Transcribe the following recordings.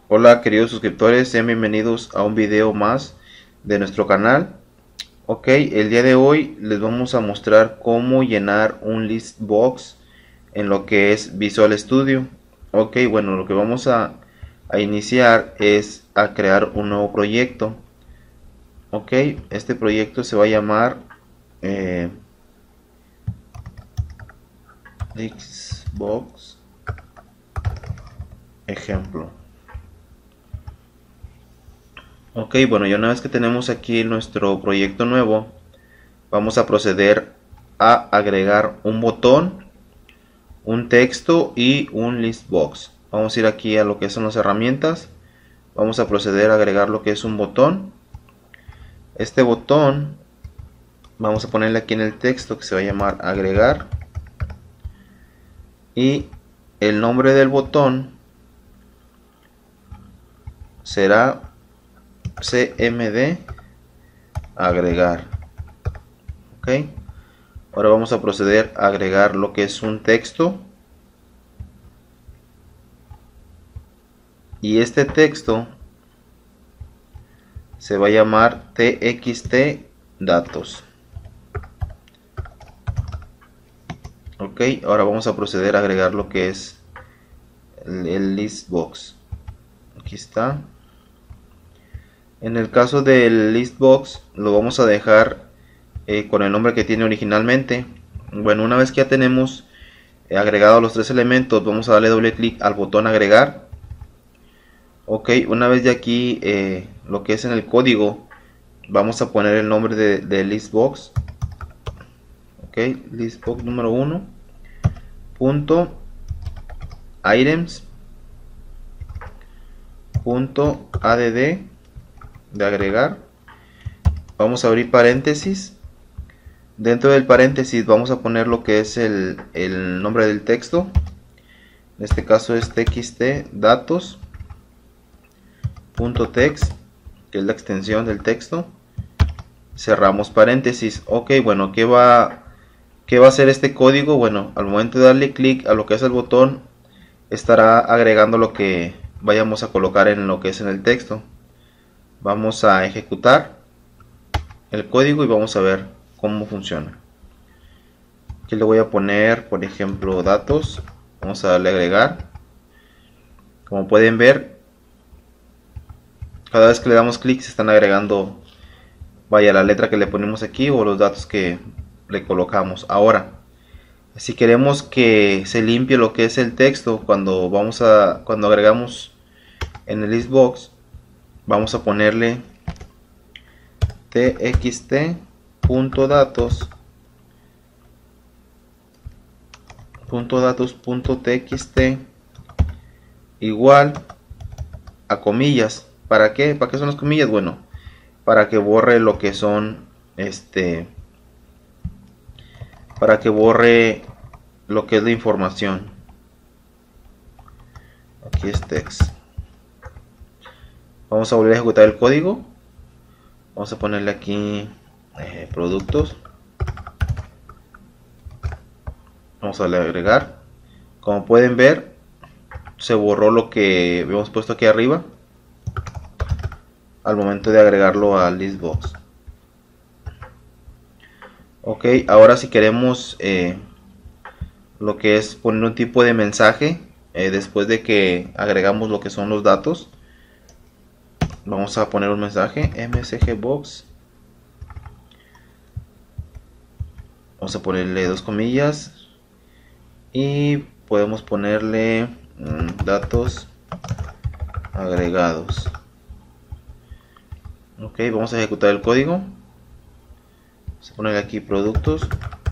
Hola queridos suscriptores, sean bienvenidos a un video más de nuestro canal. Ok, el día de hoy les vamos a mostrar cómo llenar un list box en lo que es Visual Studio. Ok, bueno, lo que vamos a iniciar es a crear un nuevo proyecto. Ok, este proyecto se va a llamar list box ejemplo. Ok, bueno, ya una vez que tenemos aquí nuestro proyecto nuevo, vamos a proceder a agregar un botón, un texto y un list box. Vamos a ir aquí a lo que son las herramientas. Vamos a proceder a agregar lo que es un botón. Este botón vamos a ponerle aquí en el texto que se va a llamar agregar. Y el nombre del botón será cmd agregar. Ok. Ahora vamos a proceder a agregar lo que es un texto. Y este texto se va a llamar txt datos. Ok, ahora vamos a proceder a agregar lo que es el list box. Aquí está. En el caso del list box lo vamos a dejar con el nombre que tiene originalmente. Bueno, una vez que ya tenemos agregado los tres elementos, vamos a darle doble clic al botón agregar. Ok, una vez de aquí lo que es en el código, vamos a poner el nombre de list box. Ok, list box número 1 punto items punto add de agregar. Vamos a abrir paréntesis. Dentro del paréntesis vamos a poner lo que es el nombre del texto. En este caso es txt datos punto text, que es la extensión del texto. Cerramos paréntesis. Ok, bueno, ¿qué va a hacer este código? Bueno, al momento de darle clic a lo que es el botón, estará agregando lo que vayamos a colocar en lo que es en el texto. Vamos a ejecutar el código y vamos a ver cómo funciona. Aquí le voy a poner, por ejemplo, datos. Vamos a darle a agregar. Como pueden ver, cada vez que le damos clic se están agregando, vaya, la letra que le ponemos aquí o los datos que le colocamos. Ahora, si queremos que se limpie lo que es el texto cuando agregamos en el list box, vamos a ponerle txt.datos.txt igual a comillas. ¿Para qué? ¿Para qué son las comillas? Bueno, para que borre lo que son para que borre lo que es la información. Aquí es text. Vamos a volver a ejecutar el código. Vamos a ponerle aquí productos. Vamos a darle a agregar. Como pueden ver, se borró lo que habíamos puesto aquí arriba al momento de agregarlo al list box. Ok, ahora si queremos lo que es poner un tipo de mensaje después de que agregamos lo que son los datos, vamos a poner un mensaje msgbox. Vamos a ponerle dos comillas y podemos ponerle datos agregados. Ok, vamos a ejecutar el código. Vamos a poner aquí productos.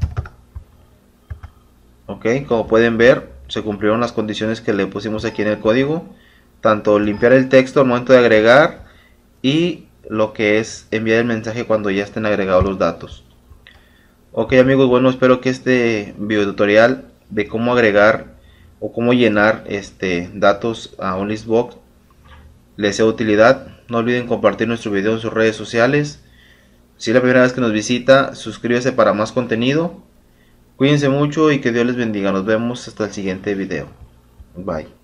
Ok, como pueden ver, se cumplieron las condiciones que le pusimos aquí en el código, tanto limpiar el texto al momento de agregar y lo que es enviar el mensaje cuando ya estén agregados los datos. Ok amigos, bueno, espero que este video tutorial de cómo agregar o cómo llenar datos a un list box les sea de utilidad. No olviden compartir nuestro video en sus redes sociales. Si es la primera vez que nos visita, suscríbase para más contenido. Cuídense mucho y que Dios les bendiga. Nos vemos hasta el siguiente video. Bye.